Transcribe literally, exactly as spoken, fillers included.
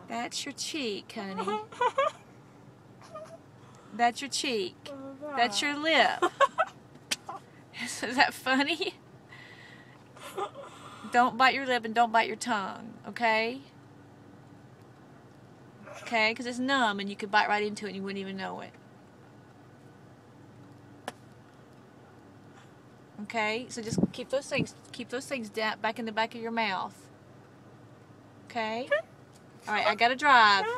That's your cheek, honey. That's your cheek. That's your lip. Is that funny? Don't bite your lip and don't bite your tongue, okay? Okay, because it's numb and you could bite right into it and you wouldn't even know it. Okay, so just keep those things, keep those things down, back in the back of your mouth. Okay? All right, I gotta drive.